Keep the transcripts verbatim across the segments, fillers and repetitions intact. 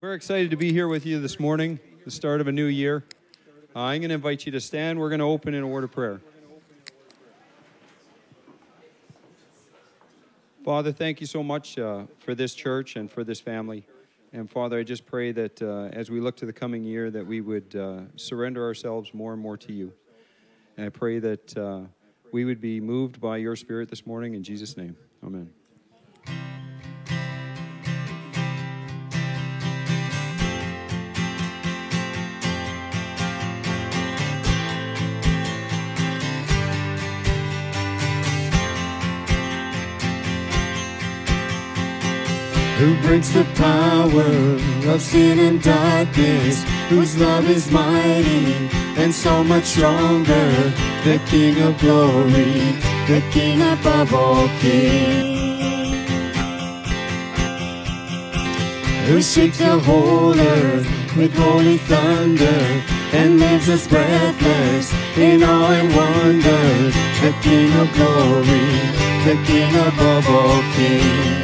We're excited to be here with you this morning, the start of a new year. Uh, I'm going to invite you to stand. We're going to open in a word of prayer. Father, thank you so much uh, for this church and for this family. And Father, I just pray that uh, as we look to the coming year, that we would uh, surrender ourselves more and more to you. And I pray that uh, we would be moved by your Spirit this morning. In Jesus' name, amen. Who breaks the power of sin and darkness, whose love is mighty and so much stronger, the King of glory, the King above all kings. Who shakes the whole earth with holy thunder and leaves us breathless in awe and wonder, the King of glory, the King above all kings.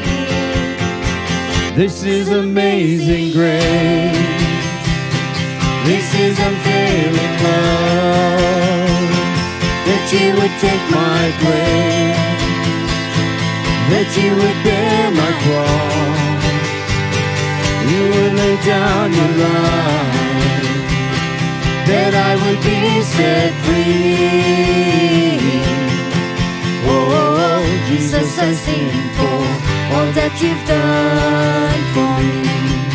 This is amazing grace. This is unfailing love, that you would take my place, that you would bear my cross, you would lay down your life, that I would be set free. Oh, Jesus, I sing for all that you've done for me.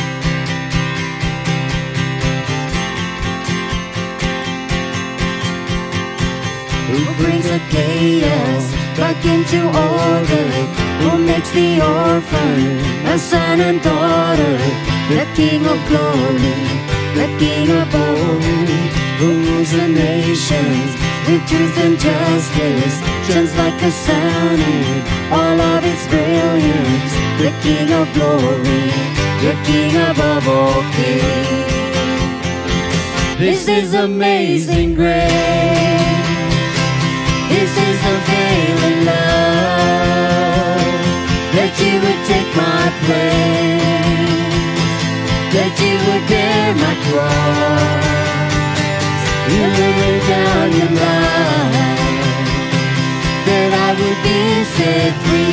Who brings the chaos back into order, who makes the orphan a son and daughter, the King of glory, the King above, who rules the nations with truth and justice, shines like a sun in all of its brilliance, the King of glory, the King above all kings. This is amazing grace. This is unfailing love, that you would take my place, that you would bear my cross, you would lay down your life, that I would be set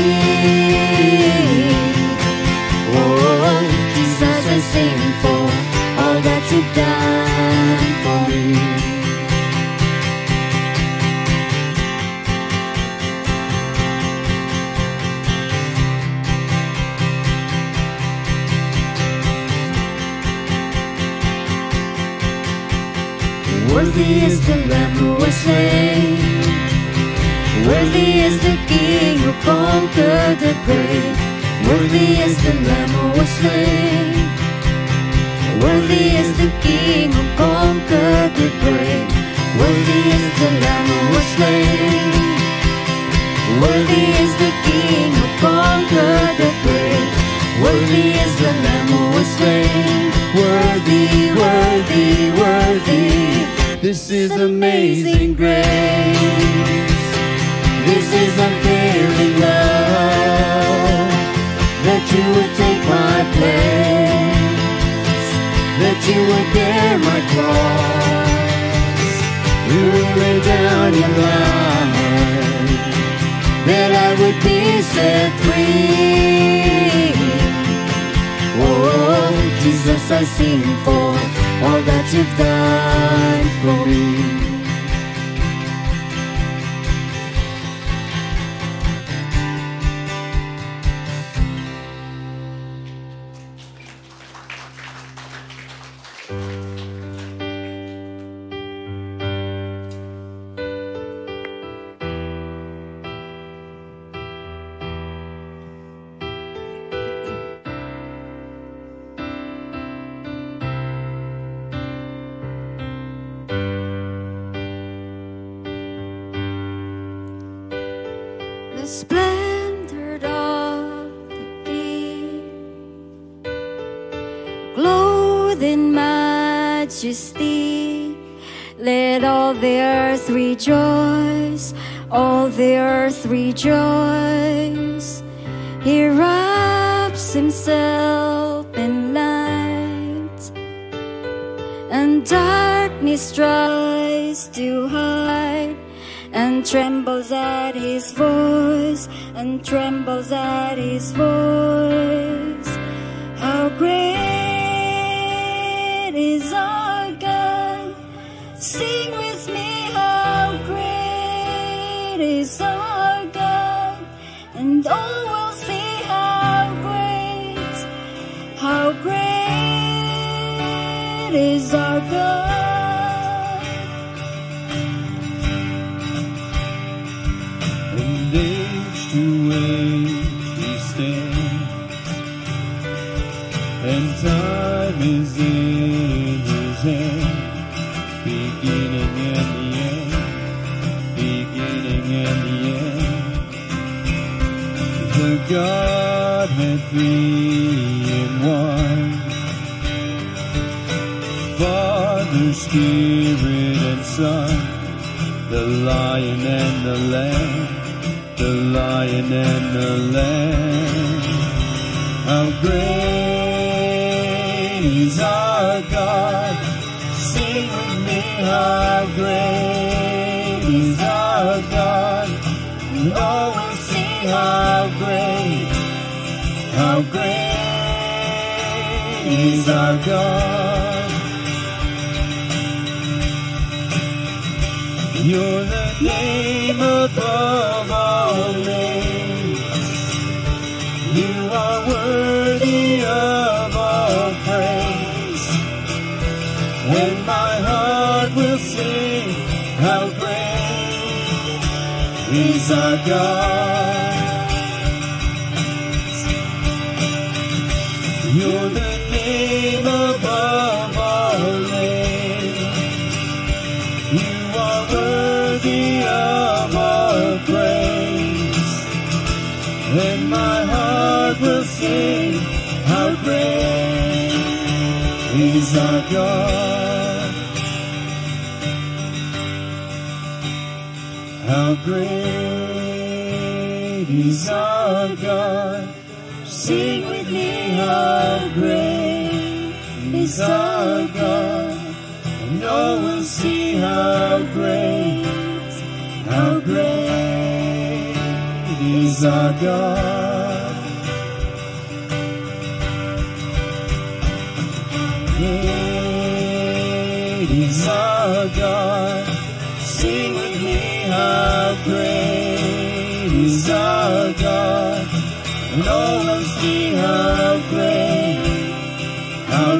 free. Oh, Jesus, I sing for all that you've done for me. Worthy is the Lamb who was slain, worthy is the King who conquered the grave, worthy is the Lamb who was slain, worthy is the King who conquered the grave, worthy is the Lamb who was slain, worthy is the King who conquered the grave, worthy is the Lamb who was slain, worthy, worthy, worthy. This is amazing grace. This is unfailing love, that you would take my place, that you would bear my cross, you would lay down your life, that I would be set free. Oh, Jesus, I sing for all that you've done for me. The splendor of the King, clothed in majesty, let all the earth rejoice, all the earth rejoice. He wraps himself in light, darkness tries to hide and trembles at his voice, and trembles at his voice. How great is our God. Sing with me, how great is our God. And all will see how great, how great is our God. And age to age he stands, and time is in his hand, beginning and the end, beginning and the end. The Godhead three in one, Father, Spirit, and Son, the Lion and the Lamb, the Lion and the Lamb. How great is our God. Sing with me, how great is our God. And all will see how great, how great is our God. You're the name above all names. You are worthy of all praise. And my heart will sing, how great is our God. You're the name above all names. You are worthy of all praise. And my heart will sing, how great is our God. How great is our God. Sing with me, how great is our God. And all will see how great, how great is our God. Great is our God. Sing with me, how great is our God. And all will see how great, how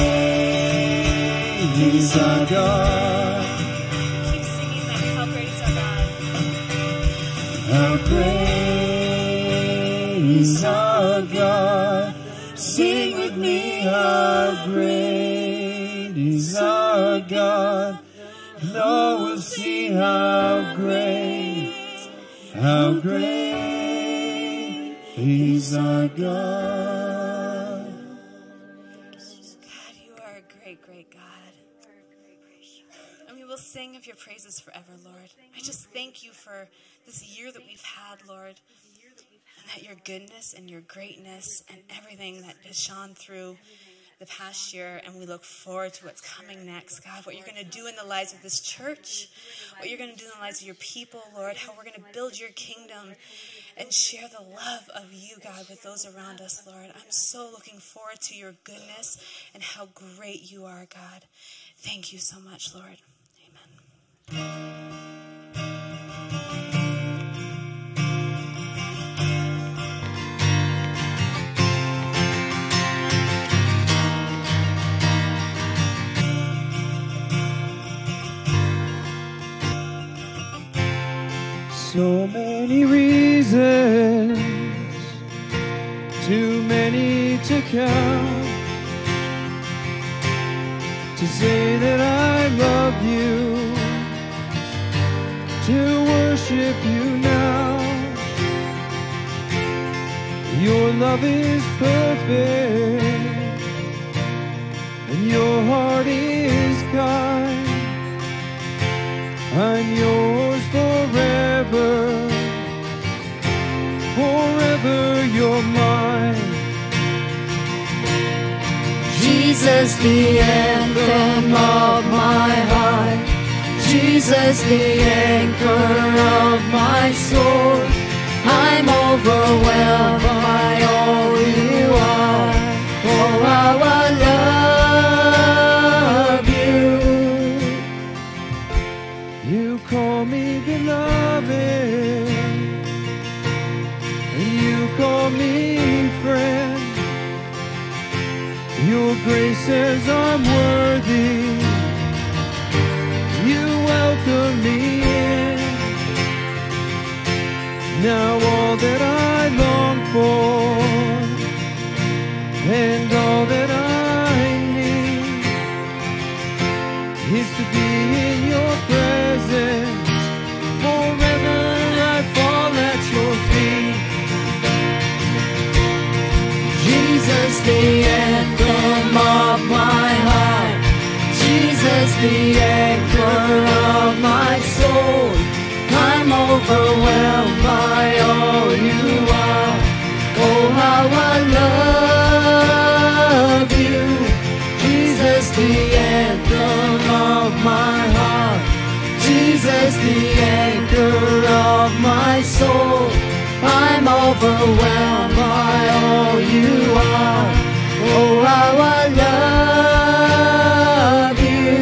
great is our God. Keep singing that. How great is our God. How great is our God. Sing with me, how great is our God. And all will see how great, how great is our God. God, you are a great, great God. And we will sing of your praises forever, Lord. I just thank you for this year that we've had, Lord. And that your goodness and your greatness and everything that has shone through the past year, and we look forward to what's coming next, God, what you're going to do in the lives of this church, what you're going to do in the lives of your people, Lord, how we're going to build your kingdom and share the love of you, God, with those around us, Lord. I'm so looking forward to your goodness and how great you are, God. Thank you so much, Lord. Amen. So many reasons, too many to count, to say that I love you, to worship you now. Your love is perfect, and your heart is kind. I'm yours forever, forever you're mine. Jesus, Jesus, the anthem of my heart. Jesus, the anchor of my soul. I'm overwhelmed by all you are. Oh, how I love you. You call me beloved, and you call me friend. Your grace says I'm worthy. You welcome me in. Now all that I long for, and all that I need, is to be in your presence. Forever I fall at your feet. Jesus, the anthem of my heart. Jesus, the anchor of my soul. I'm overwhelmed by all you are. Oh, how I love you. Jesus, the anthem of my heart. Jesus, the anchor of my soul. I'm overwhelmed by all you are. Oh, how I love you.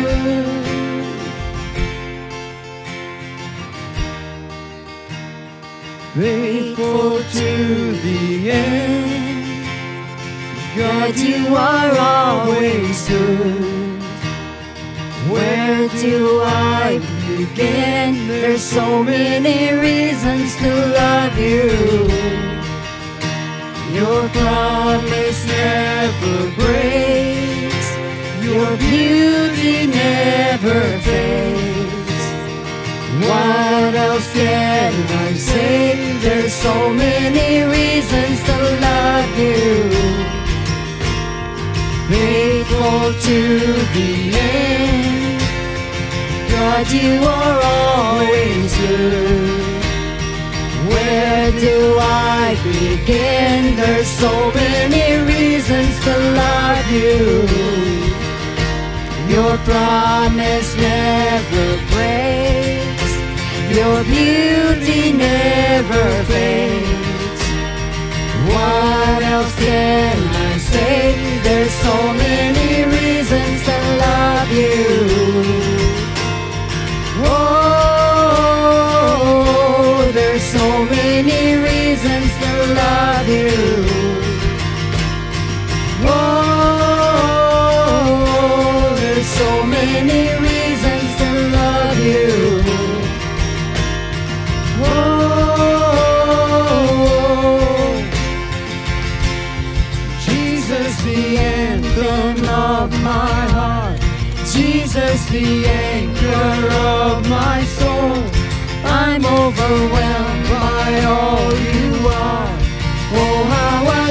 Faithful to the end, God, you are always good. Where do I begin? There's so many reasons to love you. Your promise never breaks. Your beauty never fades. What else can I say? There's so many reasons to love you. Faithful to the end, God, you are always good. Where do I begin? There's so many reasons to love you. Your promise never breaks. Your beauty never fades. What else can I say? There's so many reasons to love you. Oh, there's so many reasons to love you. Oh, there's so many reasons to love you. Oh, Jesus, the anthem of my heart. Jesus, the anchor of my soul. I'm overwhelmed by all you are. Oh, how I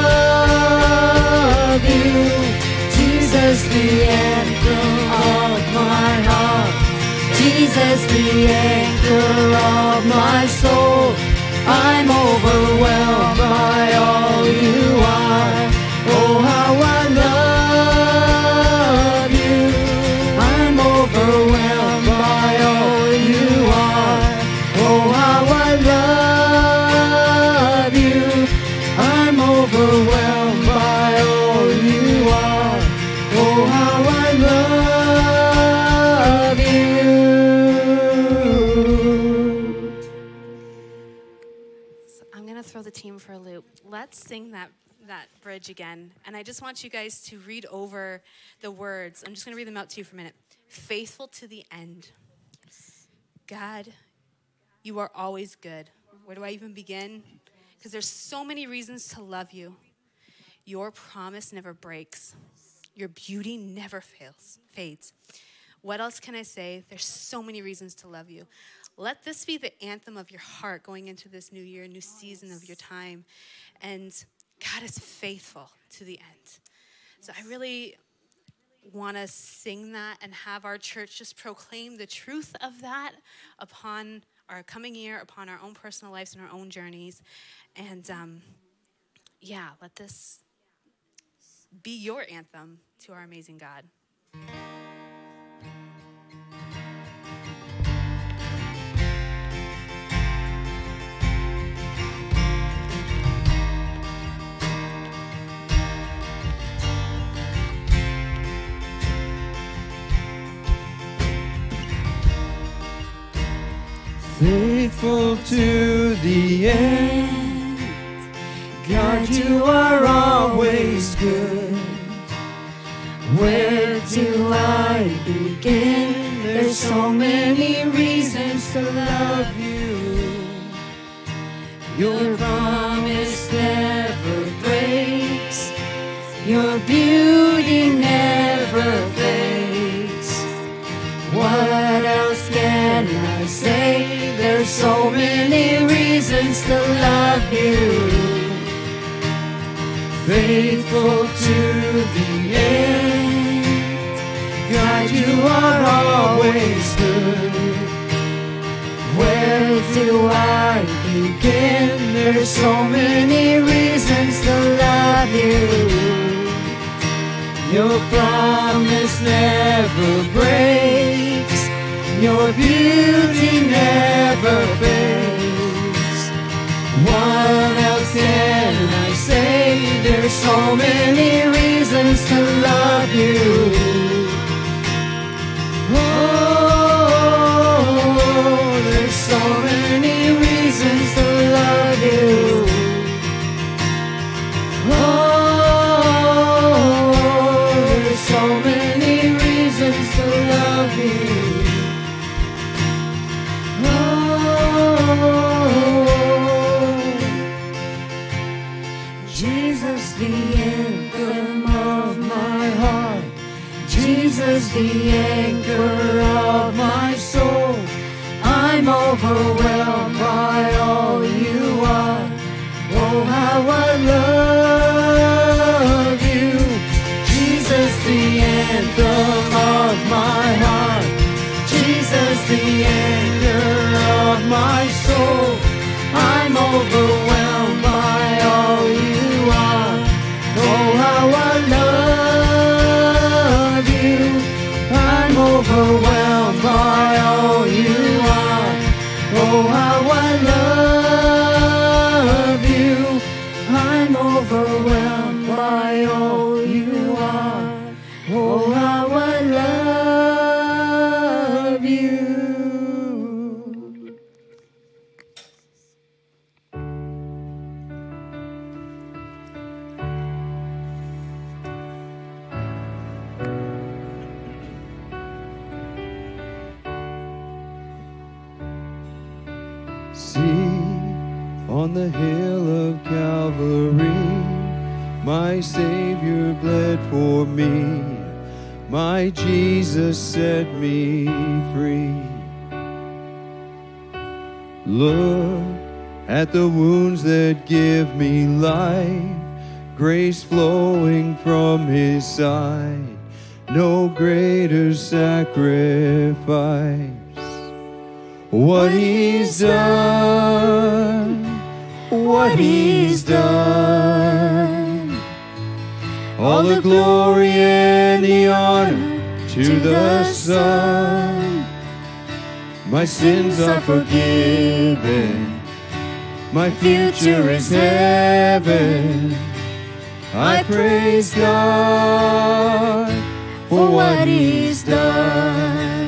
love you. Jesus, the anthem of my heart. Jesus, the anchor of my soul. I'm overwhelmed by all you are. Oh, how I love you. I'm overwhelmed by all you are. Oh, how I love you. I'm overwhelmed by all you are. Oh, how I love you. So I'm going to throw the team for a loop. Let's sing that that bridge again. And I just want you guys to read over the words. I'm just going to read them out to you for a minute. Faithful to the end. God, you are always good. Where do I even begin? Because there's so many reasons to love you. Your promise never breaks. Your beauty never fails, fades. What else can I say? There's so many reasons to love you. Let this be the anthem of your heart going into this new year, new season of your time. And God is faithful to the end. So I really want to sing that and have our church just proclaim the truth of that upon our coming year, upon our own personal lives and our own journeys. And um, yeah, let this be your anthem to our amazing God. Faithful to the end, God, you are always good. Where do I begin? There's so many reasons to love you. Your promise never breaks, your beauty never fades. What else can I say? There's so many reasons to love you. Faithful to the end, God, you are always good. Where do I begin? There's so many reasons to love you. Your promise never breaks, your beauty never fades. What else can I say? There's so many reasons to love you. Oh, there's so many reasons to love you. Oh, there's so many reasons to love you. Jesus, the anthem of my heart, Jesus, the anchor of my soul. I'm overwhelmed by all you are. Oh, how I love you. Jesus, the anthem of my heart, Jesus, the anchor of my soul. I'm overwhelmed by all you are. Oh, how I love you. I'm overwhelmed by all you are. Oh, how I love you. I'm overwhelmed by all you are. Oh, how I love you. See, on the hill of Calvary, my Savior bled for me. My Jesus set me free. Look at the wounds that give me life, grace flowing from His side, no greater sacrifice. What He's done, what He's done, all the glory and the honor to the Son. My sins are forgiven, my future is heaven. I praise God for what He's done.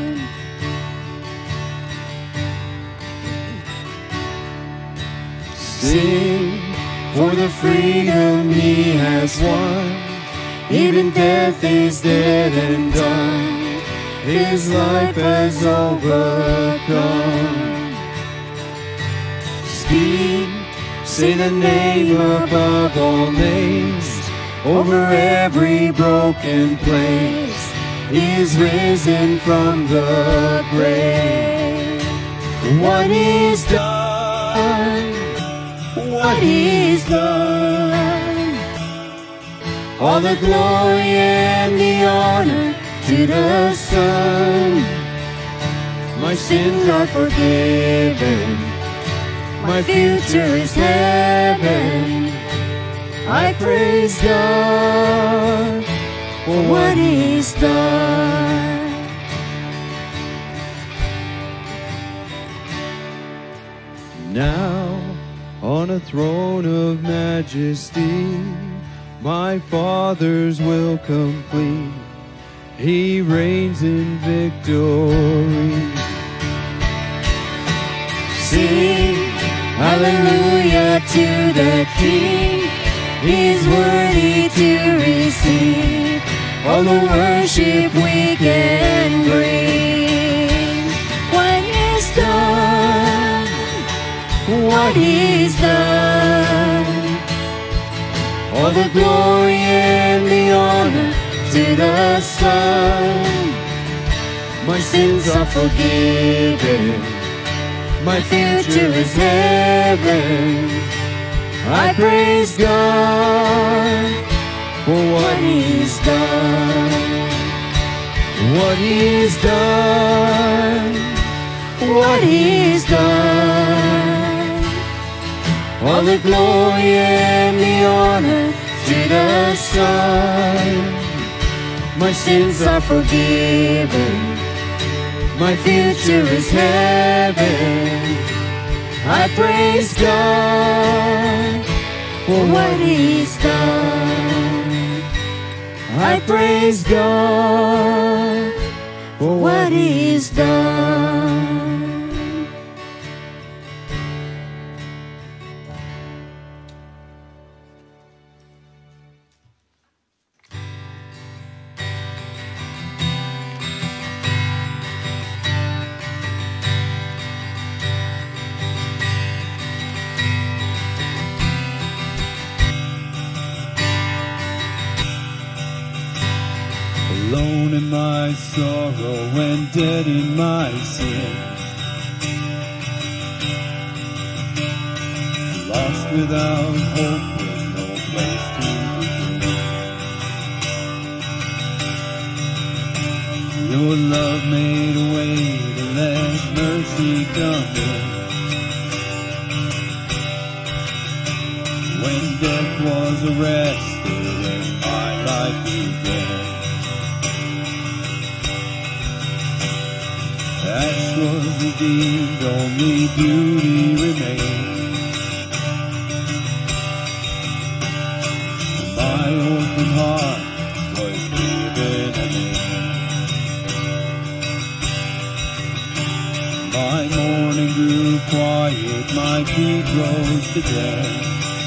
Sing for the freedom He has won. Even death is dead and done. His life has overcome. Speak, say the name above all names. Over every broken place, He is risen from the grave. What He's done, what He's done, all the glory and the honor to the Son. My sins are forgiven, my future is heaven. I praise God for what He's done. Now, on a throne of majesty, my Father's will complete. He reigns in victory. Sing hallelujah to the King. He's worthy to receive all the worship we can bring. What He's done, what He's done, all the glory and the honor to the Son. My sins are forgiven, my future is heaven. I praise God for what He's done, what He's done, what He's done. All the glory and the honor to the Son. My sins are forgiven, my future is heaven. I praise God for what He's done. I praise God for what He's done. Alone in my sorrow and dead in my sin, lost without hope with no place to begin. Your love made a way to let mercy come in. When death was arrested and my life began, ash was redeemed, only beauty remained. My open heart was given a name. My morning grew quiet, my feet rose to dance.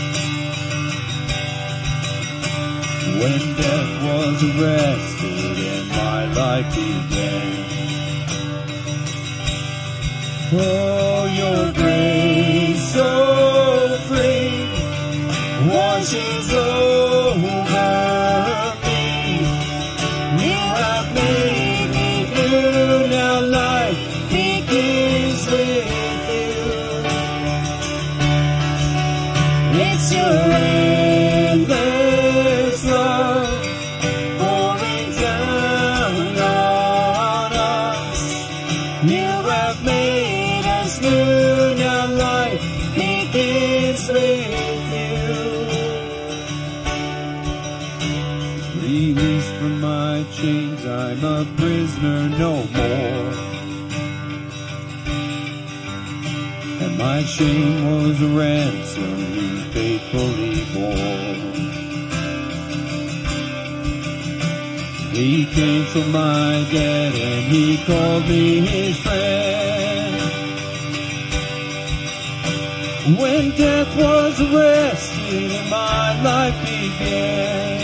When death was arrested and my life began. Oh, your grace so free washes over me. You have made me new, now life begins with you. It's your endless love pouring down on us. You have made new, now life begins with you. Released from my chains, I'm a prisoner no more, and my shame was a ransom you faithfully bore. He canceled my debt and He called me His friend. When death was arrested and my life began.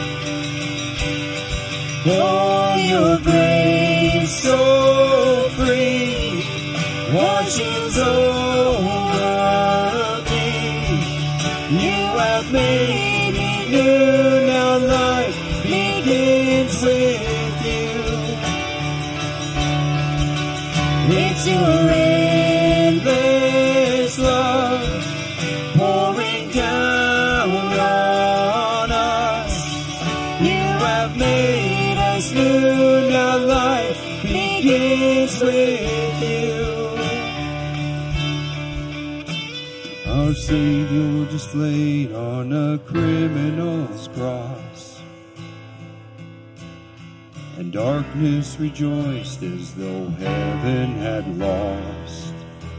Oh, your grace so free washes over me. You have made me new, now life begins with you. It's your endless love pouring down on us. You have made us new, now life begins with you. Our Savior displayed on a criminal's cross, and darkness rejoiced as though heaven had lost.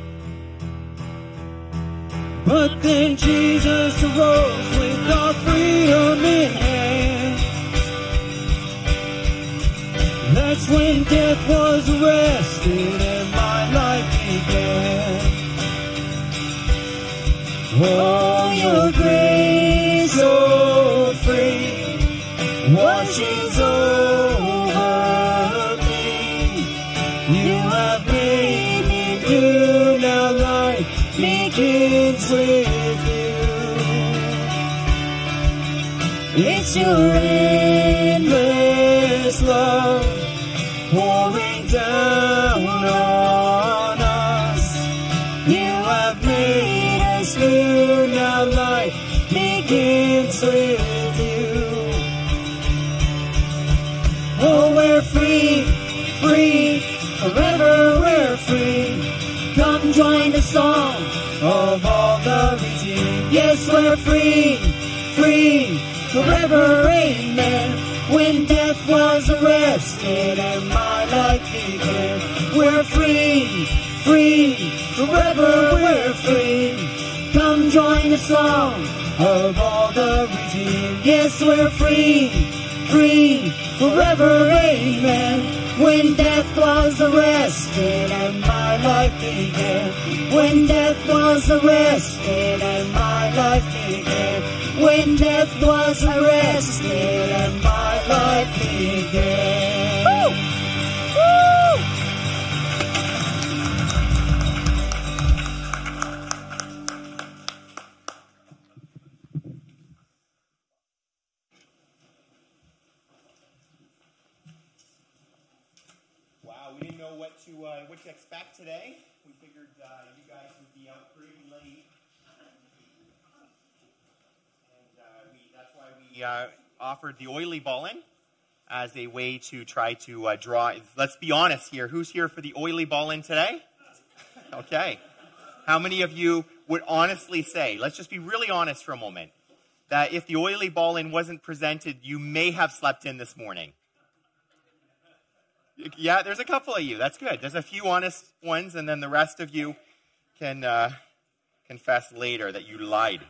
But then Jesus arose with our freedom in hand. That's when death was arrested and my life began. Oh, your grace so free washes over me. You have made me new, now life begins with you. It's your endless love pouring down on us. You have made us new, now life begins with you. Oh, we're free, free, forever we're free. Come join the song of all the redeemed. Yes, we're free, free, forever, amen. When death was arrested and my life began. We're free, free, forever we're free. Come join the song of all the redeemed. Yes, we're free, free, forever, amen. When death was arrested and my life began. When death was arrested and my life began. When death was arrested and my life began. Woo! Woo! Wow, we didn't know what to uh, what to expect today. We figured uh, you guys would be out pretty late. Uh, we, that's why we uh, offered the oily ballin as a way to try to uh, draw. Let's be honest here. Who's here for the oily ballin today? Okay. How many of you would honestly say, let's just be really honest for a moment, that if the oily ballin wasn't presented, you may have slept in this morning? Yeah, there's a couple of you. That's good. There's a few honest ones, and then the rest of you can uh, confess later that you lied.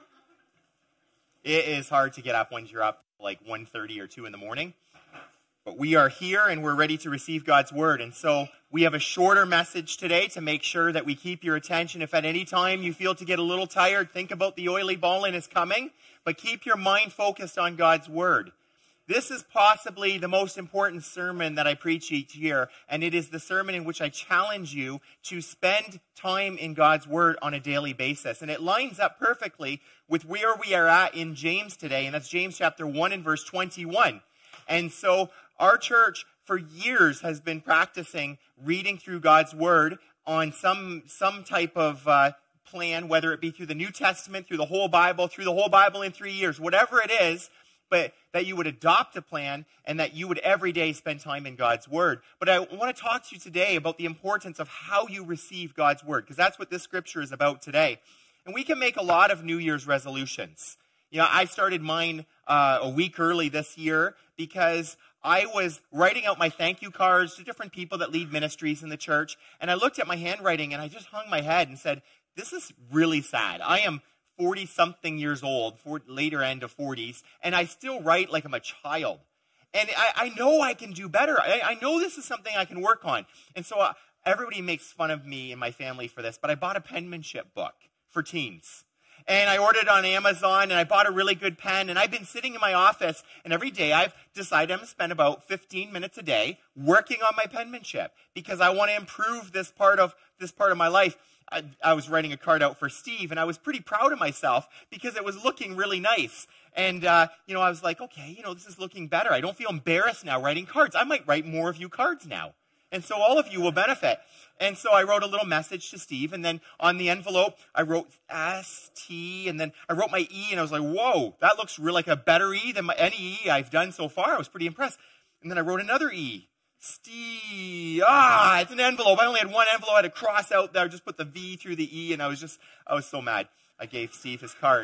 It is hard to get up when you're up like one thirty or two in the morning. But we are here and we're ready to receive God's word. And so we have a shorter message today to make sure that we keep your attention. If at any time you feel to get a little tired, think about the oily ballin is coming. But keep your mind focused on God's word. This is possibly the most important sermon that I preach each year, and it is the sermon in which I challenge you to spend time in God's word on a daily basis. And it lines up perfectly with where we are at in James today, and that's James chapter one and verse twenty-one. And so our church for years has been practicing reading through God's word on some, some type of uh, plan, whether it be through the New Testament, through the whole Bible, through the whole Bible in three years, whatever it is, but that you would adopt a plan and that you would every day spend time in God's word. But I want to talk to you today about the importance of how you receive God's word, because that's what this scripture is about today. And we can make a lot of New Year's resolutions. You know, I started mine uh, a week early this year because I was writing out my thank you cards to different people that lead ministries in the church. And I looked at my handwriting and I just hung my head and said, this is really sad. I am forty-something years old, for later end of forties, and I still write like I'm a child. And I, I know I can do better. I, I know this is something I can work on. And so uh, everybody makes fun of me and my family for this, but I bought a penmanship book for teens. And I ordered it on Amazon, and I bought a really good pen, and I've been sitting in my office, and every day I've decided I'm going to spend about fifteen minutes a day working on my penmanship because I want to improve this part of this part of my life. I, I was writing a card out for Steve, and I was pretty proud of myself because it was looking really nice. And, uh, you know, I was like, okay, you know, this is looking better. I don't feel embarrassed now writing cards. I might write more of you cards now. And so all of you will benefit. And so I wrote a little message to Steve, and then on the envelope, I wrote S T, and then I wrote my E, and I was like, whoa, that looks really like a better E than my, any E I've done so far. I was pretty impressed. And then I wrote another E. Steve. Ah, it's an envelope. I only had one envelope. I had to cross out there, just put the V through the E, and I was just, I was so mad. I gave Steve his card.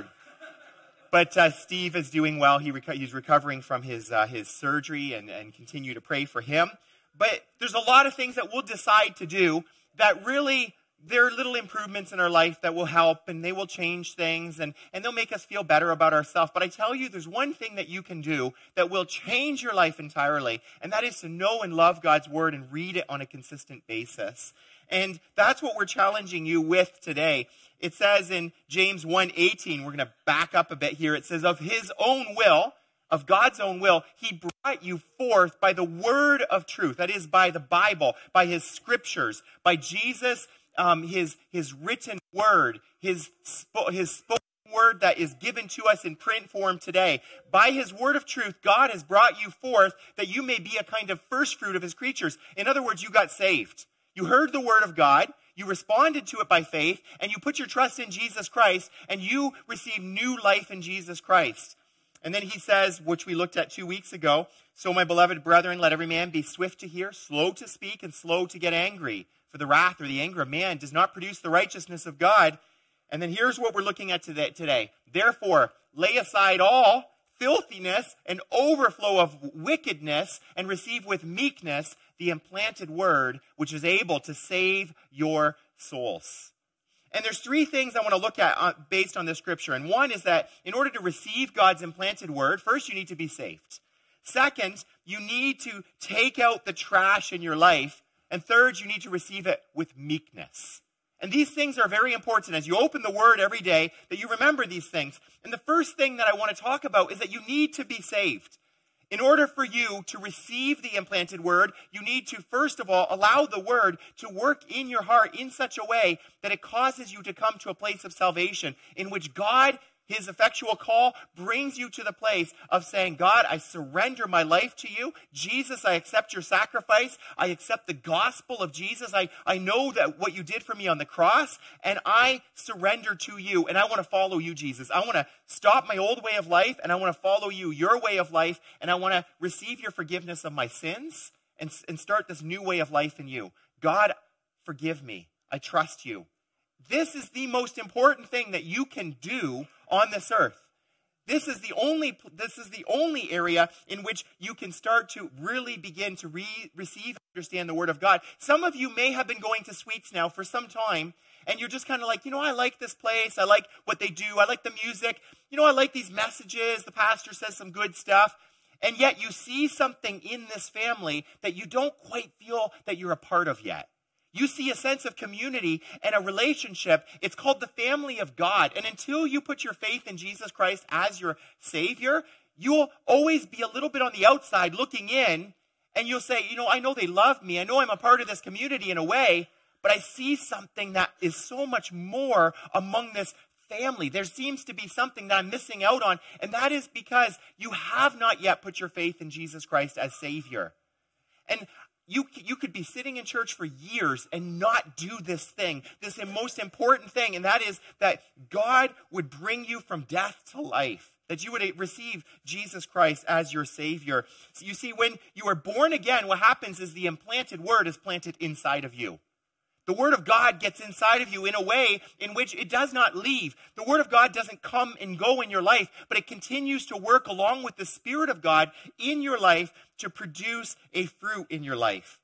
But uh, Steve is doing well. He reco- he's recovering from his uh, his surgery, and, and continue to pray for him. But there's a lot of things that we'll decide to do that really, they're little improvements in our life that will help, and they will change things, and, and they'll make us feel better about ourselves. But I tell you, there's one thing that you can do that will change your life entirely, and that is to know and love God's word and read it on a consistent basis. And that's what we're challenging you with today. It says in James one eighteen, we're going to back up a bit here. It says, of his own will, of God's own will, he brought you forth by the word of truth. That is, by the Bible, by his scriptures, by Jesus, um, his, his written word, his, spo- his spoken word that is given to us in print form today. By his word of truth, God has brought you forth that you may be a kind of first fruit of his creatures. In other words, you got saved. You heard the word of God, you responded to it by faith, and you put your trust in Jesus Christ, and you received new life in Jesus Christ. And then he says, which we looked at two weeks ago, so my beloved brethren, let every man be swift to hear, slow to speak, and slow to get angry. For the wrath or the anger of man does not produce the righteousness of God. And then here's what we're looking at today. Therefore, lay aside all filthiness and overflow of wickedness, and receive with meekness the implanted word, which is able to save your souls. And there's three things I want to look at based on this scripture. And one is that in order to receive God's implanted word, first you need to be saved. Second, you need to take out the trash in your life. And third, you need to receive it with meekness. And these things are very important as you open the word every day, that you remember these things. And the first thing that I want to talk about is that you need to be saved. In order for you to receive the implanted word, you need to, first of all, allow the word to work in your heart in such a way that it causes you to come to a place of salvation in which God, his effectual call, brings you to the place of saying, God, I surrender my life to you. Jesus, I accept your sacrifice. I accept the gospel of Jesus. I, I know that what you did for me on the cross, and I surrender to you, and I want to follow you, Jesus. I want to stop my old way of life, and I want to follow you, your way of life, and I want to receive your forgiveness of my sins and, and start this new way of life in you. God, forgive me. I trust you. This is the most important thing that you can do on this earth. This is the only, this is the only area in which you can start to really begin to re receive and understand the word of God. Some of you may have been going to Sweets now for some time, and you're just kind of like, you know, I like this place. I like what they do. I like the music. You know, I like these messages. The pastor says some good stuff. And yet you see something in this family that you don't quite feel that you're a part of yet. You see a sense of community and a relationship. It's called the family of God. And until you put your faith in Jesus Christ as your Savior, you'll always be a little bit on the outside looking in, and you'll say, you know, I know they love me. I know I'm a part of this community in a way, but I see something that is so much more among this family. There seems to be something that I'm missing out on, and that is because you have not yet put your faith in Jesus Christ as Savior. And You, you could be sitting in church for years and not do this thing, this most important thing, and that is that God would bring you from death to life, that you would receive Jesus Christ as your Savior. So you see, when you are born again, what happens is the implanted word is planted inside of you. The word of God gets inside of you in a way in which it does not leave. The word of God doesn't come and go in your life, but it continues to work along with the Spirit of God in your life to produce a fruit in your life.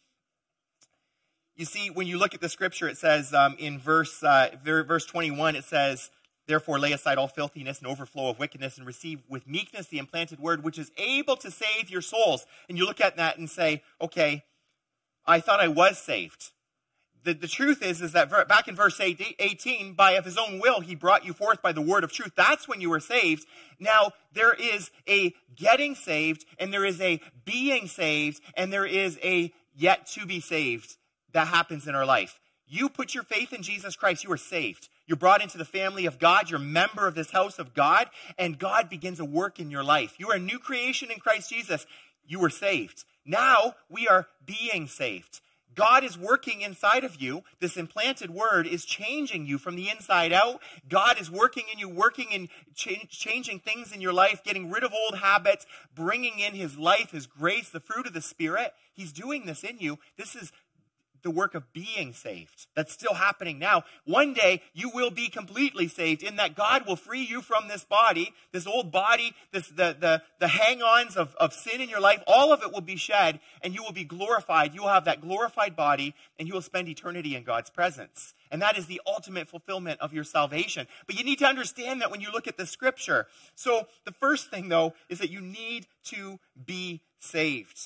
You see, when you look at the scripture, it says um, in verse, uh, verse twenty-one, it says, therefore lay aside all filthiness and overflow of wickedness and receive with meekness the implanted word, which is able to save your souls. And you look at that and say, okay, I thought I was saved. The, the truth is, is that back in verse eighteen, by of his own will, he brought you forth by the word of truth. That's when you were saved. Now, there is a getting saved, and there is a being saved, and there is a yet to be saved that happens in our life. You put your faith in Jesus Christ, you are saved. You're brought into the family of God. You're a member of this house of God, and God begins a work in your life. You are a new creation in Christ Jesus. You were saved. Now, we are being saved. God is working inside of you. This implanted word is changing you from the inside out. God is working in you, working in ch- changing things in your life, getting rid of old habits, bringing in his life, his grace, the fruit of the Spirit. He's doing this in you. This is the work of being saved. That's still happening now. One day, you will be completely saved in that God will free you from this body, this old body, this the the, the hang-ons of, of sin in your life. All of it will be shed, and you will be glorified. You will have that glorified body, and you will spend eternity in God's presence. And that is the ultimate fulfillment of your salvation. But you need to understand that when you look at the scripture. So the first thing, though, is that you need to be saved.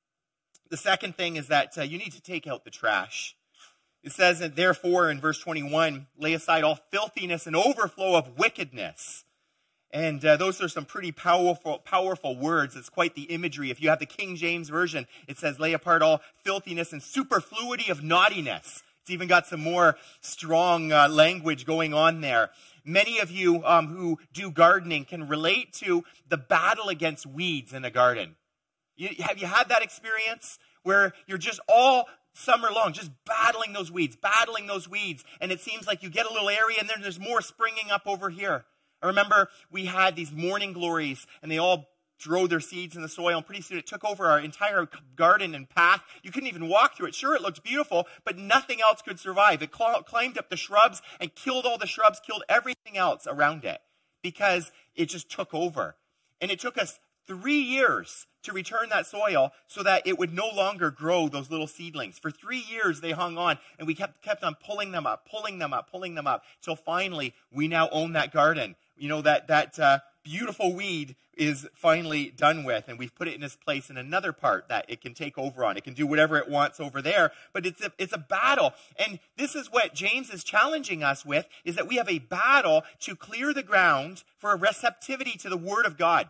The second thing is that uh, you need to take out the trash. It says, that, therefore, in verse twenty-one, lay aside all filthiness and overflow of wickedness. And uh, those are some pretty powerful, powerful words. It's quite the imagery. If you have the King James Version, it says, lay apart all filthiness and superfluity of naughtiness. It's even got some more strong uh, language going on there. Many of you um, who do gardening can relate to the battle against weeds in a garden. You, have you had that experience where you're just all summer long just battling those weeds, battling those weeds, and it seems like you get a little area and then there's more springing up over here? I remember we had these morning glories, and they all throw their seeds in the soil, and pretty soon it took over our entire garden and path. You couldn't even walk through it. Sure, it looked beautiful, but nothing else could survive. It cl- climbed up the shrubs and killed all the shrubs, killed everything else around it, because it just took over. And it took us three years to return that soil so that it would no longer grow those little seedlings. For three years they hung on, and we kept kept on pulling them up, pulling them up, pulling them up, till finally we now own that garden. You know, that that uh, beautiful weed is finally done with, and we've put it in its place in another part that it can take over on. It can do whatever it wants over there, but it's a, it's a battle. And this is what James is challenging us with, is that we have a battle to clear the ground for a receptivity to the Word of God.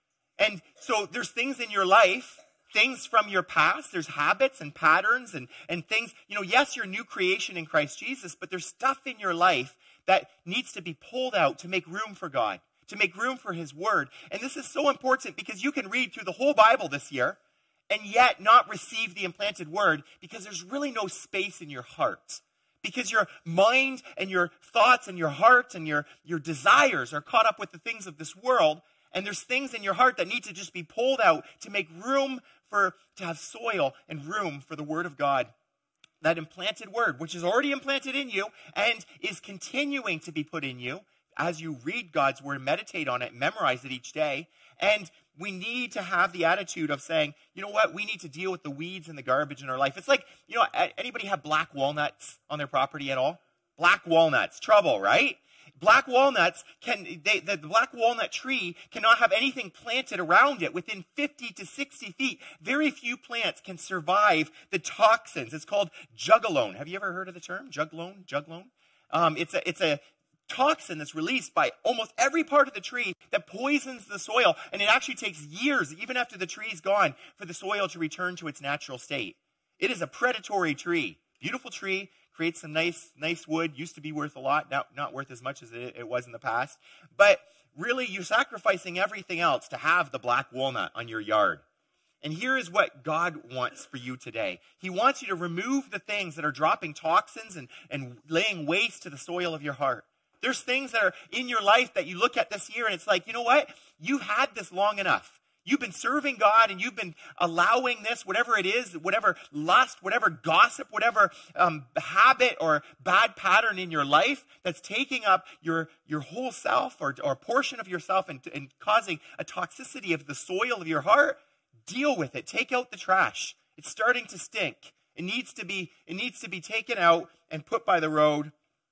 And so there's things in your life, things from your past, there's habits and patterns and, and things, you know, yes, you're a new creation in Christ Jesus, but there's stuff in your life that needs to be pulled out to make room for God, to make room for his word. And this is so important because you can read through the whole Bible this year and yet not receive the implanted word because there's really no space in your heart. Because your mind and your thoughts and your heart and your, your desires are caught up with the things of this world. And there's things in your heart that need to just be pulled out to make room for, to have soil and room for the word of God. That implanted word, which is already implanted in you and is continuing to be put in you as you read God's word, meditate on it, memorize it each day. And we need to have the attitude of saying, you know what, we need to deal with the weeds and the garbage in our life. It's like, you know, anybody have black walnuts on their property at all? Black walnuts, trouble, right? Black walnuts, can they, the black walnut tree cannot have anything planted around it within fifty to sixty feet. Very few plants can survive the toxins. It's called jugalone. Have you ever heard of the term? Jugalone? Jugalone? Um, it's a, it's a toxin that's released by almost every part of the tree that poisons the soil. And it actually takes years, even after the tree's gone, for the soil to return to its natural state. It is a predatory tree. Beautiful tree. Creates some nice, nice wood. Used to be worth a lot. Now, not worth as much as it, it was in the past. But really, you're sacrificing everything else to have the black walnut on your yard. And here is what God wants for you today. He wants you to remove the things that are dropping toxins and, and laying waste to the soil of your heart. There's things that are in your life that you look at this year and it's like, you know what? You've had this long enough. You've been serving God and you've been allowing this, whatever it is, whatever lust, whatever gossip, whatever um, habit or bad pattern in your life that's taking up your, your whole self or, or a portion of yourself and, and causing a toxicity of the soil of your heart. Deal with it. Take out the trash. It's starting to stink. It needs to be, it needs to be taken out and put by the road.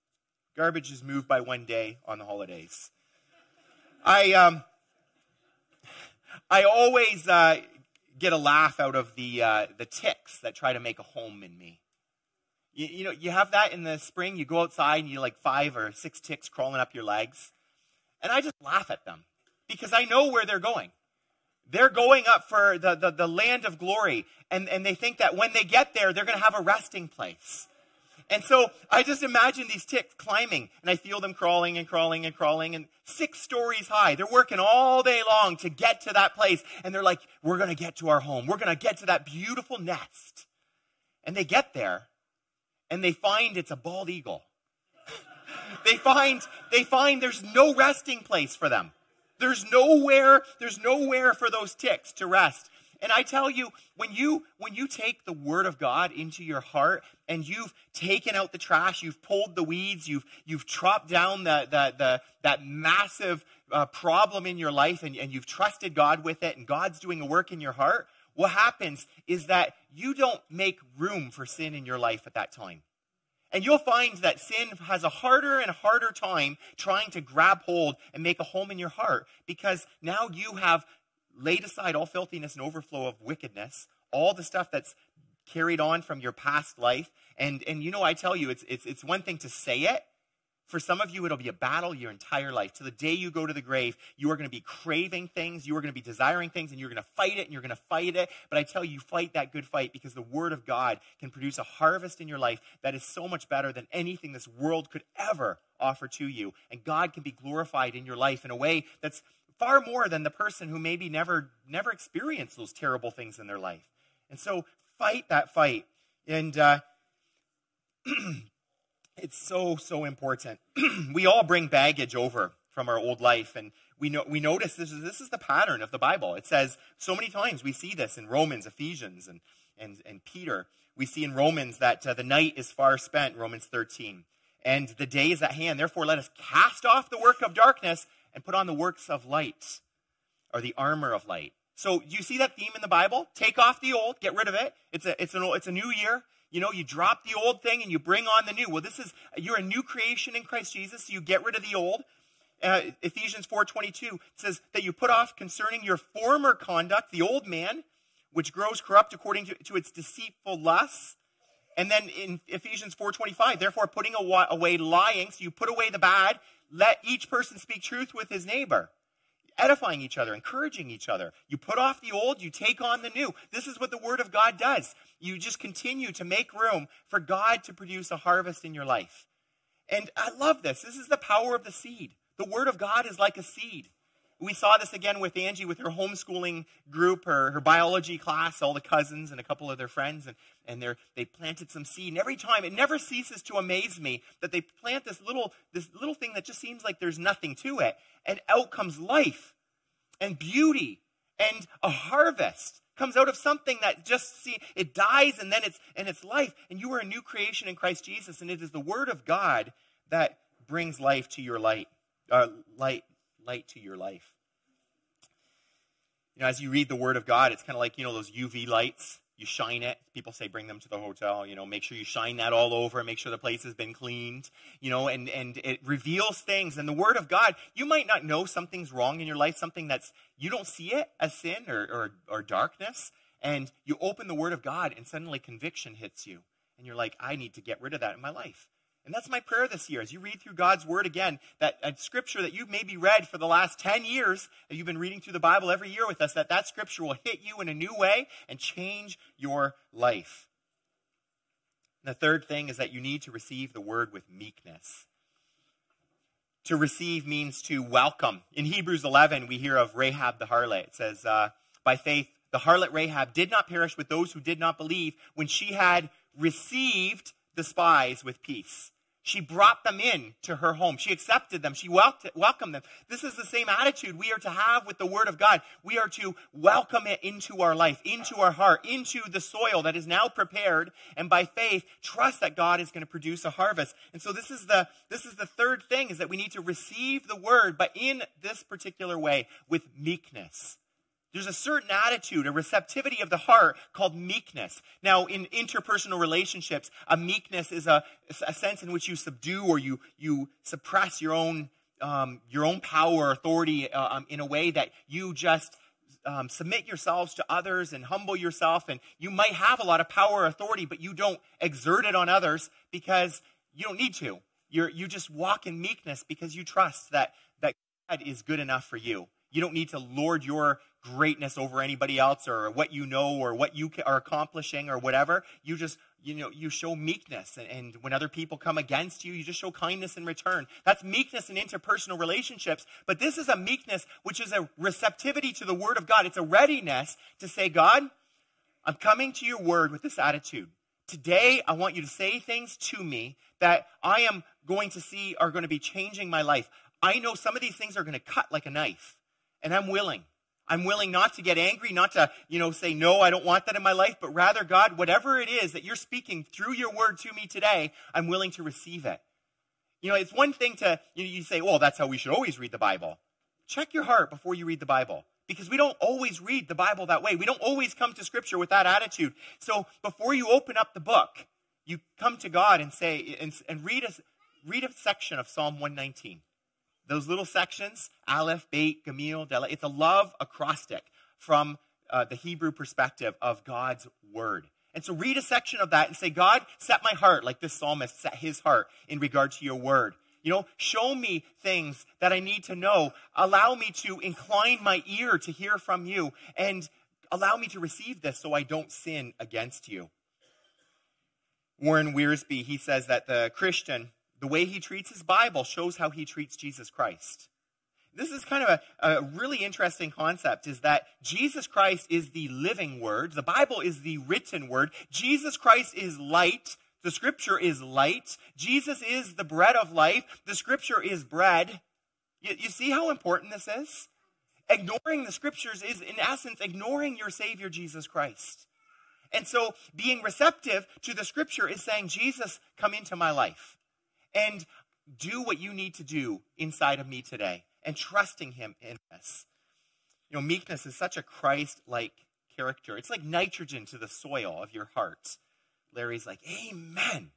Garbage is moved by one day on the holidays. I... um. I always uh, get a laugh out of the uh, the ticks that try to make a home in me. You, you know, you have that in the spring. You go outside and you like five or six ticks crawling up your legs. And I just laugh at them because I know where they're going. They're going up for the, the, the land of glory. And, and they think that when they get there, they're going to have a resting place. And so I just imagine these ticks climbing, and I feel them crawling and crawling and crawling, and six stories high. They're working all day long to get to that place, and they're like, we're going to get to our home. We're going to get to that beautiful nest. And they get there, and they find it's a bald eagle. They find, they find there's no resting place for them. There's nowhere, there's nowhere for those ticks to rest. And I tell you, when you, when you take the word of God into your heart and you've taken out the trash, you've pulled the weeds, you've, you've chopped down the, the, the, that massive uh, problem in your life, and, and you've trusted God with it, and God's doing a work in your heart, what happens is that you don't make room for sin in your life at that time. And you'll find that sin has a harder and harder time trying to grab hold and make a home in your heart, because now you have laid aside all filthiness and overflow of wickedness, all the stuff that's carried on from your past life. And, and you know, I tell you, it's, it's, it's one thing to say it. For some of you, it'll be a battle your entire life. To the day you go to the grave, you are going to be craving things, you are going to be desiring things, and you're going to fight it, and you're going to fight it. But I tell you, you fight that good fight, because the word of God can produce a harvest in your life that is so much better than anything this world could ever offer to you. And God can be glorified in your life in a way that's far more than the person who maybe never, never experienced those terrible things in their life. And so fight that fight. And uh, it's so, so important. We all bring baggage over from our old life, and we know we notice this is this is the pattern of the Bible. It says so many times, we see this in Romans, Ephesians, and and and Peter. We see in Romans that uh, the night is far spent, Romans thirteen, and the day is at hand. Therefore, let us cast off the work of darkness and put on the works of light, or the armor of light. So you see that theme in the Bible? Take off the old, get rid of it. It's a it's an it's a new year. You know, you drop the old thing and you bring on the new. Well, this is, you're a new creation in Christ Jesus, so you get rid of the old. Uh, Ephesians four twenty-two says that you put off concerning your former conduct, the old man, which grows corrupt according to, to its deceitful lusts. And then in Ephesians four twenty-five, therefore putting away lying, so you put away the bad, let each person speak truth with his neighbor. Edifying each other, encouraging each other. You put off the old, you take on the new. This is what the word of God does. You just continue to make room for God to produce a harvest in your life. And I love this. This is the power of the seed. The word of God is like a seed. We saw this again with Angie, with her homeschooling group, her, her biology class, all the cousins and a couple of their friends, and, and they're, they planted some seed. And every time, it never ceases to amaze me that they plant this little, this little thing that just seems like there's nothing to it. And out comes life and beauty and a harvest. Comes out of something that just, see, it dies and then it's, and it's life. And you are a new creation in Christ Jesus, and it is the word of God that brings life to your light, uh, light, light to your life. You know, as you read the word of God, it's kind of like, you know, those U V lights. You shine it. People say bring them to the hotel. You know, make sure you shine that all over. Make sure the place has been cleaned. You know, and, and it reveals things. And the word of God, you might not know something's wrong in your life, something that's, you don't see it as sin or, or, or darkness. And you open the word of God and suddenly conviction hits you. And you're like, I need to get rid of that in my life. And that's my prayer this year, as you read through God's word again, that a scripture that you've maybe read for the last ten years, that you've been reading through the Bible every year with us, that that scripture will hit you in a new way and change your life. And the third thing is that you need to receive the word with meekness. To receive means to welcome. In Hebrews eleven, we hear of Rahab the harlot. It says, uh, by faith, the harlot Rahab did not perish with those who did not believe when she had received the spies with peace. She brought them in to her home. She accepted them. She welcomed them. This is the same attitude we are to have with the word of God. We are to welcome it into our life, into our heart, into the soil that is now prepared, and by faith, trust that God is going to produce a harvest. And so this is the, this is the third thing, is that we need to receive the word, but in this particular way, with meekness. There's a certain attitude, a receptivity of the heart called meekness. Now, in interpersonal relationships, a meekness is a, a sense in which you subdue or you, you suppress your own, um, your own power or authority uh, um, in a way that you just um, submit yourselves to others and humble yourself. And you might have a lot of power or authority, but you don't exert it on others because you don't need to. You're, you just walk in meekness because you trust that, that God is good enough for you. You don't need to lord your greatness over anybody else or what you know or what you are accomplishing or whatever. You just, you know, you show meekness. And, and when other people come against you, you just show kindness in return. That's meekness in interpersonal relationships. But this is a meekness which is a receptivity to the word of God. It's a readiness to say, God, I'm coming to your word with this attitude. today I want you to say things to me that I am going to see are going to be changing my life. I know some of these things are going to cut like a knife, and I'm willing. I'm willing not to get angry, not to, you know, say, no, I don't want that in my life, but rather, God, whatever it is that you're speaking through your word to me today, I'm willing to receive it. You know, it's one thing to, you, know, you say, well, that's how we should always read the Bible. Check your heart before you read the Bible, because we don't always read the Bible that way. We don't always come to Scripture with that attitude. So before you open up the book, you come to God and say, and, and read, a, read a section of Psalm one nineteen. Those little sections, Aleph, Beit, Gamil, Dela, it's a love acrostic from uh, the Hebrew perspective of God's word. And so read a section of that and say, God, set my heart like this psalmist set his heart in regard to your word. You know, show me things that I need to know. Allow me to incline my ear to hear from you, and allow me to receive this so I don't sin against you. Warren Wiersbe, he says that the Christian, the way he treats his Bible shows how he treats Jesus Christ. This is kind of a, a really interesting concept, is that Jesus Christ is the living word. The Bible is the written word. Jesus Christ is light. The Scripture is light. Jesus is the bread of life. The Scripture is bread. You, you see how important this is? Ignoring the Scriptures is, in essence, ignoring your Savior, Jesus Christ. And so being receptive to the Scripture is saying, Jesus, come into my life. And do what you need to do inside of me today, and trusting him in this. You know, meekness is such a Christ-like character. It's like nitrogen to the soil of your heart. Larry's like, amen.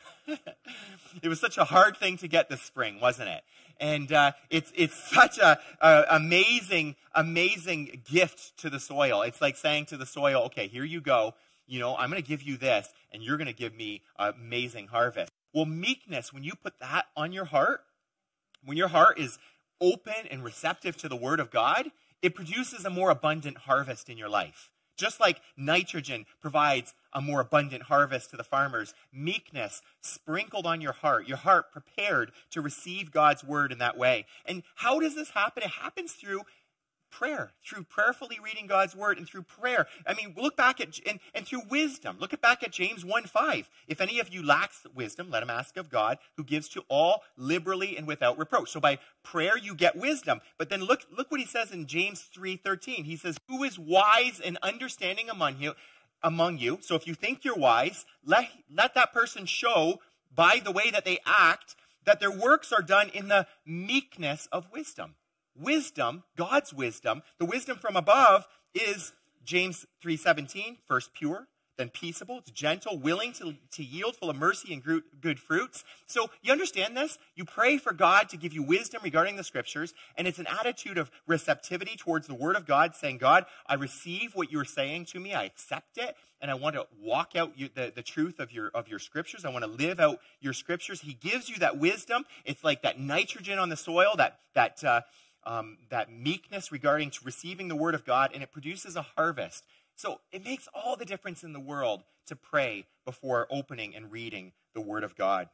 It was such a hard thing to get this spring, wasn't it? And uh, it's it's such a, a amazing, amazing gift to the soil. It's like saying to the soil, okay, here you go. You know, I'm going to give you this, and you're going to give me an amazing harvest. Well, meekness, when you put that on your heart, when your heart is open and receptive to the word of God, it produces a more abundant harvest in your life. Just like nitrogen provides a more abundant harvest to the farmers, meekness sprinkled on your heart, your heart prepared to receive God's word in that way. And how does this happen? It happens through prayer, through prayerfully reading God's word, and through prayer. I mean, look back at, and, and through wisdom. Look at back at James one five. If any of you lacks wisdom, let him ask of God, who gives to all liberally and without reproach. So by prayer, you get wisdom. But then look, look what he says in James three thirteen. He says, who is wise and understanding among you? Among you. So if you think you're wise, let, let that person show by the way that they act that their works are done in the meekness of wisdom. Wisdom, God's wisdom, the wisdom from above is James three seventeen, first pure, then peaceable, it's gentle, willing to, to yield, full of mercy and good fruits. So you understand this? You pray for God to give you wisdom regarding the Scriptures, and it's an attitude of receptivity towards the Word of God, saying, God, I receive what you're saying to me, I accept it, and I want to walk out you, the, the truth of your, of your Scriptures. I want to live out your Scriptures. He gives you that wisdom. It's like that nitrogen on the soil, that, that, uh, Um, that meekness regarding to receiving the word of God, and it produces a harvest. So it makes all the difference in the world to pray before opening and reading the word of God.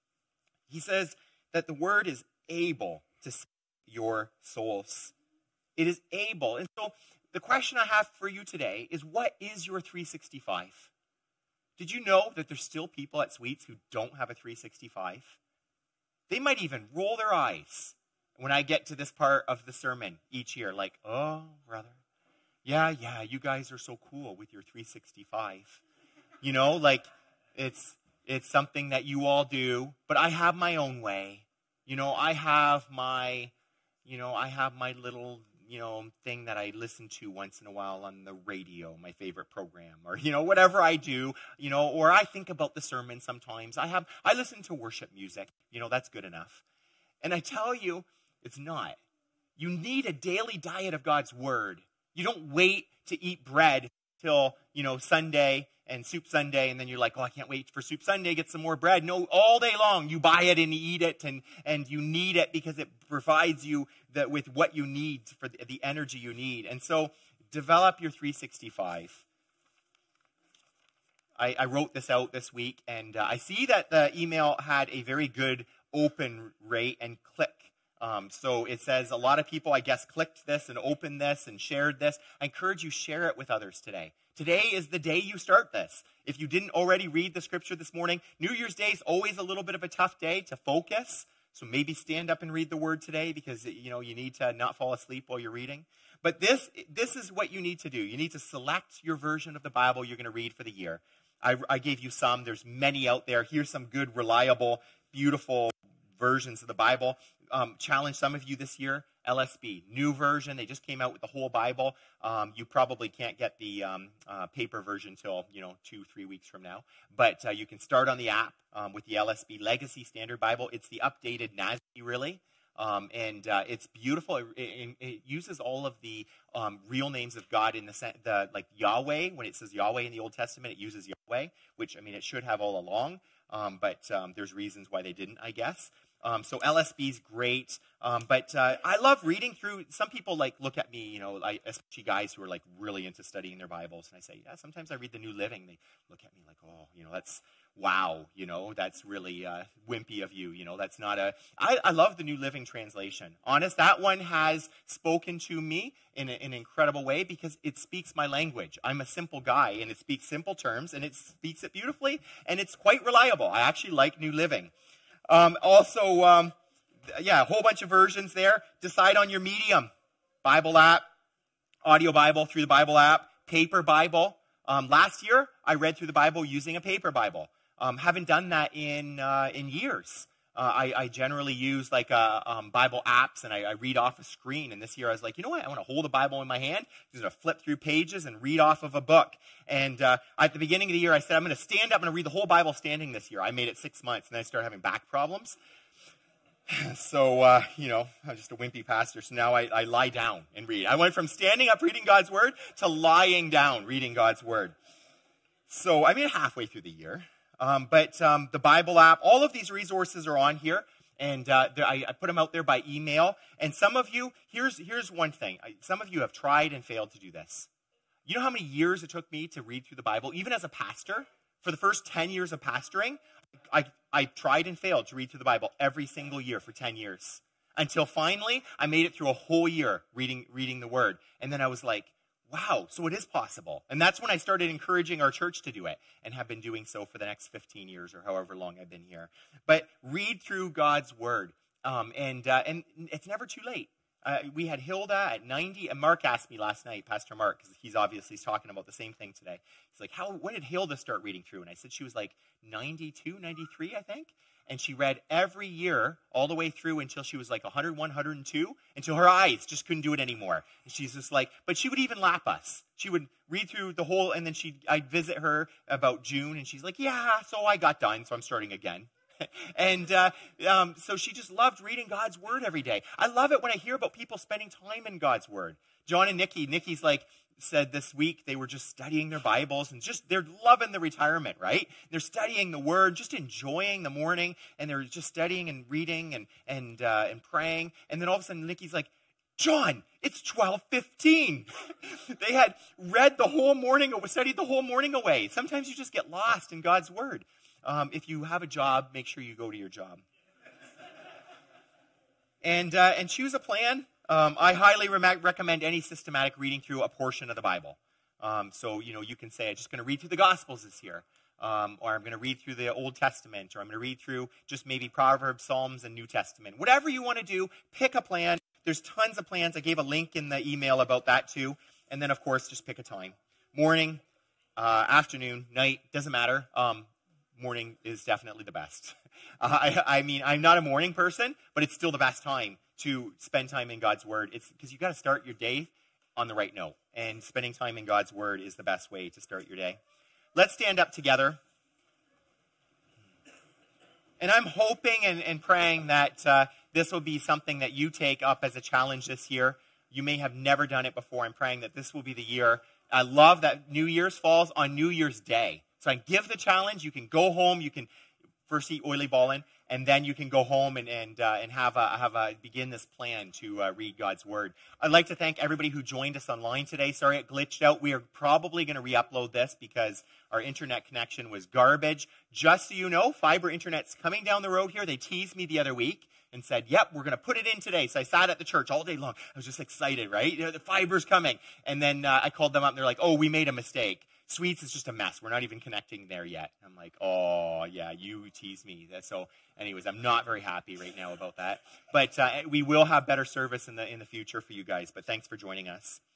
He says that the word is able to save your souls. It is able. And so the question I have for you today is, what is your three sixty-five? Did you know that there's still people at Sweets who don't have a three sixty-five? They might even roll their eyes when I get to this part of the sermon each year, like, oh, brother, yeah, yeah, you guys are so cool with your three sixty-five. You know, like, it's it's something that you all do, but I have my own way. You know, I have my, you know, I have my little, you know, thing that I listen to once in a while on the radio, my favorite program, or, you know, whatever I do, you know, or I think about the sermon sometimes. I have, I listen to worship music. You know, that's good enough. And I tell you, it's not. You need a daily diet of God's word. You don't wait to eat bread till, you know, Sunday and Soup Sunday, and then you're like, oh, I can't wait for Soup Sunday, get some more bread. No, all day long you buy it and eat it, and, and you need it because it provides you the, with what you need for the, the energy you need. And so develop your three sixty-five. I, I wrote this out this week, and uh, I see that the email had a very good open rate and click Um, so it says a lot of people, I guess, clicked this and opened this and shared this. I encourage you, share it with others today. Today is the day you start this. If you didn't already read the scripture this morning, New Year's Day is always a little bit of a tough day to focus. So maybe stand up and read the word today because, you know, you need to not fall asleep while you're reading. But this, this is what you need to do. You need to select your version of the Bible you're going to read for the year. I, I gave you some. There's many out there. Here's some good, reliable, beautiful versions of the Bible. Um, challenge some of you this year. L S B, new version. They just came out with the whole Bible. Um, you probably can't get the um, uh, paper version till, you know, two, three weeks from now. But uh, you can start on the app um, with the L S B Legacy Standard Bible. It's the updated N A S B, really. Um, and uh, it's beautiful. It, it, it uses all of the um, real names of God in the, the like Yahweh. When it says Yahweh in the Old Testament, it uses Yahweh, which, I mean, it should have all along. Um, but um, there's reasons why they didn't, I guess. Um, so L S B is great, um, but uh, I love reading through. Some people like look at me, you know, I, especially guys who are like really into studying their Bibles, and I say, yeah, sometimes I read the New Living. They look at me like, oh, you know, that's wow, you know, that's really uh, wimpy of you, you know, that's not a. I, I love the New Living Translation. Honest, that one has spoken to me in, a, in an incredible way because it speaks my language. I'm a simple guy, and it speaks simple terms, and it speaks it beautifully, and it's quite reliable. I actually like New Living. Um, also, um, yeah, a whole bunch of versions there. Decide on your medium. Bible app, audio Bible through the Bible app, paper Bible. Um, last year, I read through the Bible using a paper Bible. Um, haven't done that in uh, in years. Uh, I, I generally use like uh, um, Bible apps, and I, I read off a screen. And this year I was like, you know what? I want to hold a Bible in my hand, just going to flip through pages and read off of a book. And uh, at the beginning of the year, I said, I'm going to stand up, I'm going to read the whole Bible standing this year. I made it six months, and then I started having back problems. So, uh, you know, I'm just a wimpy pastor, so now I, I lie down and read. I went from standing up reading God's Word to lying down reading God's Word. So I made it halfway through the year. Um, but um, the Bible app, all of these resources are on here, and uh, I, I put them out there by email. And some of you, here's, here's one thing. I, some of you have tried and failed to do this. You know how many years it took me to read through the Bible, even as a pastor? For the first ten years of pastoring, I, I tried and failed to read through the Bible every single year for ten years. Until finally, I made it through a whole year reading, reading the Word. And then I was like, wow, so it is possible. And that's when I started encouraging our church to do it, and have been doing so for the next fifteen years or however long I've been here. But read through God's Word, um, and uh, and it's never too late. Uh, we had Hilda at ninety, and Mark asked me last night, Pastor Mark, because he's obviously talking about the same thing today. He's like, "How? When did Hilda start reading through?" And I said she was like ninety-two, ninety-three, I think. And she read every year all the way through until she was like one hundred one, one hundred two, until her eyes just couldn't do it anymore. And she's just like, but she would even lap us. She would read through the whole, and then she'd, I'd visit her about June, and she's like, yeah, so I got done, so I'm starting again. And uh, um, so she just loved reading God's Word every day. I love it when I hear about people spending time in God's Word. John and Nikki, Nikki's like, said this week they were just studying their Bibles, and just they're loving the retirement, right? They're studying the Word, just enjoying the morning, and they're just studying and reading and and uh, and praying. And then all of a sudden, Nikki's like, "John, it's twelve fifteen." They had read the whole morning, studied the whole morning away. Sometimes you just get lost in God's Word. Um, if you have a job, make sure you go to your job. And uh, and choose a plan. Um, I highly re- recommend any systematic reading through a portion of the Bible. Um, so, you know, you can say, I'm just going to read through the Gospels this year. Um, or I'm going to read through the Old Testament. Or I'm going to read through just maybe Proverbs, Psalms, and New Testament. Whatever you want to do, pick a plan. There's tons of plans. I gave a link in the email about that too. And then, of course, just pick a time. Morning, uh, afternoon, night, doesn't matter. Um, morning is definitely the best. Uh, I, I mean, I'm not a morning person, but it's still the best time to spend time in God's Word. It's because you got to start your day on the right note, and spending time in God's Word is the best way to start your day. Let's stand up together. And I'm hoping and, and praying that uh, this will be something that you take up as a challenge this year. You may have never done it before. I'm praying that this will be the year. I love that New Year's falls on New Year's Day. So I give the challenge. You can go home. You can first eat oily ballin', and then you can go home and and uh, and have a have a begin this plan to uh, read God's Word. I'd like to thank everybody who joined us online today. Sorry it glitched out. We are probably going to re-upload this because our internet connection was garbage. Just so you know, fiber internet's coming down the road here. They teased me the other week and said, yep, we're going to put it in today. So I sat at the church all day long. I was just excited, right? You know, the fiber's coming. And then uh, I called them up, and they're like, oh, we made a mistake. Sweets is just a mess. We're not even connecting there yet. I'm like, oh, yeah, you tease me. So anyways, I'm not very happy right now about that. But uh, we will have better service in the in the future for you guys. But thanks for joining us.